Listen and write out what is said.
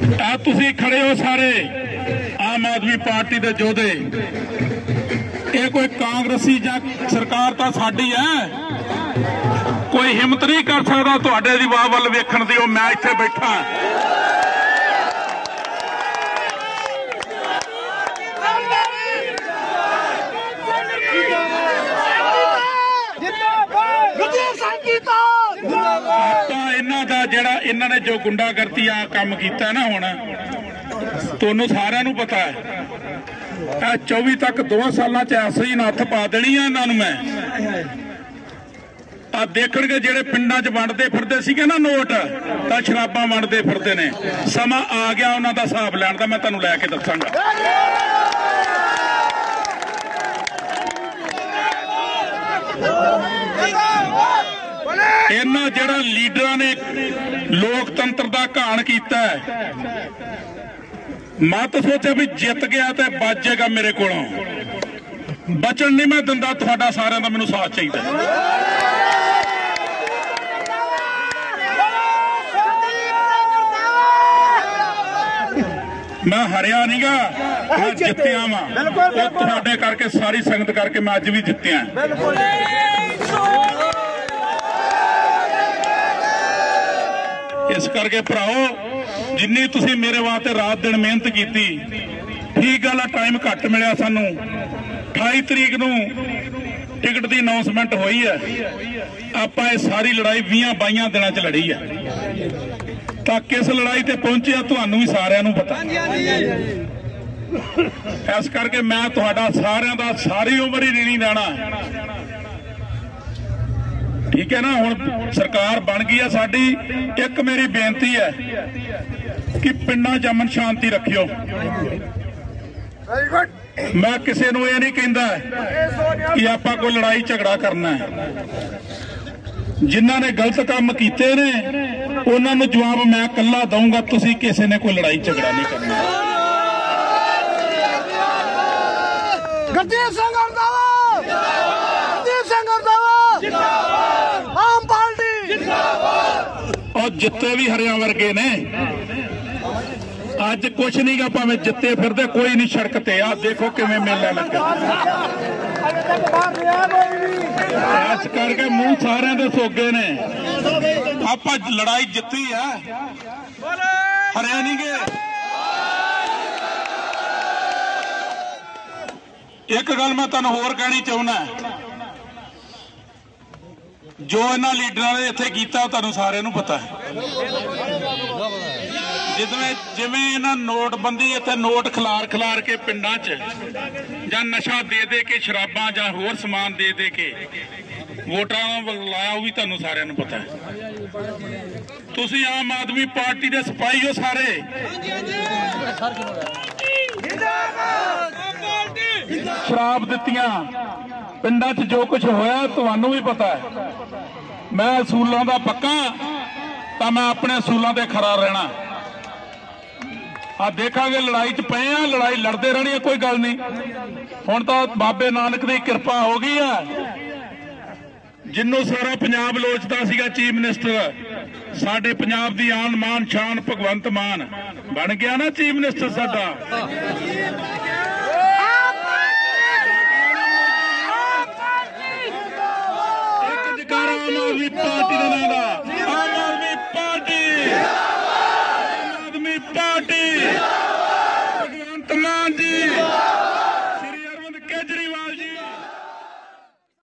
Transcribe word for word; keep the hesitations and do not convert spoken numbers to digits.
आ तुसी खड़े हो सारे आम आदमी पार्टी के योधे, ये कोई कांग्रेसी या सरकार तो साडी है, कोई हिम्मत नहीं कर सकता तुहाडे दी वाह वल वेखण दी। मैं इत्थे बैठा इन्हां दा जिहड़ा इन्हां ने जो गुंडागर्दी आ काम कीता ना, हुण तुहानूं सारिआं नूं पता है चौबी तक दो सालां च ऐसी नत्थ पा देनी है इन्हां नूं। मैं आ देखणगे जिहड़े पिंडां च वंडदे फिरदे सीगे ना नोट, तां शराबां वंडदे फिरदे ने। समा आ गया उन्हां दा हिसाब लैण दा, मैं तुहानूं लै के दस्सांगा। इन्हां जिहड़ा लीडरां ने लोकतंत्र दा घाण कीता है, मत सोचे भी जित गया तो बचेगा मेरे कोलों, बचन नहीं मैं दिंदा। तुहाडा सारिआं दा मैनूं साथ चाहीदा। मैं हरिया नहीं गा, मैं जित्तिया वा, तुहाडे करके सारी संगत करके मैं अज भी जित्तिया। इस करके भराओ, जिन्नी तुसी मेरे वास्ते रात दिन मेहनत की, ठीक गल, टाइम घट मिलिया सानू। अठाई तरीक नूं टिकट की अनाउंसमेंट हुई है, आपां ये सारी लड़ाई बीस बाईयां दिनां च लड़ी है। तां किस लड़ाई ते पहुंचे तुहानूं भी सारिआं नूं पता। इस करके मैं तुहाडा सारिआं दा सारी उम्र ही नहीं देना, ठीक है ना। हुण सरकार बन गई है साडी, एक मेरी बेनती है कि पिंडां च अमन शांति रखियो। मैं किसी नूं ये नहीं कहंदा कि आपां कोई लड़ाई झगड़ा करना है। जिन्हां ने गलत काम कीते ने उन्हां नूं जवाब मैं कल्ला दूंगा, तुसीं किसी ने कोई लड़ाई झगड़ा नहीं करना। गुरजीत सिंह जिंदाबाद, गुरजीत सिंह जिंदाबाद, आम पार्टी जिंदाबाद। और जिते भी हरियां वर्गे ने अज कुछ नहीं गा, भावें जिते फिरदे कोई नहीं सड़क ते। आ देखो किवें मेला लगा, इस करके मूंह सारिआं दे सोगे ने। आपां लड़ाई जित्ती है, हरिया नहीं गए। एक गल मैं तुहानूं होर कहनी चाहुंदा, जो इन्हां लीडरां ने इत्थे कीता तुहानूं सारिआं नूं पता है। जिवें जिवें इन्हां नोटबंदी इत्थे नोट खिलार खिलार के पिंडां च जां नशा दे दे के शराबां जां होर समान दे दे के वोटां लाया, वो भी तुहानूं सारिआं नूं पता है। तुसीं आम आदमी पार्टी दे सिपाही हो सारे, शराब दित्तियां पिंडां च जो कुछ होया तुहानूं भी पता है। मैं असूलां दा पक्का, तां मैं अपने असूलां ते खरा रहना। आ देखांगे लड़ाई च पे आ, लड़ाई लड़ते रहनी है, कोई गल नहीं। हुण तां बाबे नानक दी कृपा हो गई है, जिन्नों सारा पंजाब लोचदा सीगा चीफ मिनिस्टर, साडे पंजाब दी आन मान शान भगवंत मान बन गया ना चीफ मिनिस्टर साडा। एक जकारा आम आदमी पार्टी दा नां दा, आम आदमी पार्टी, आम आदमी पार्टी, भगवंत मान जी।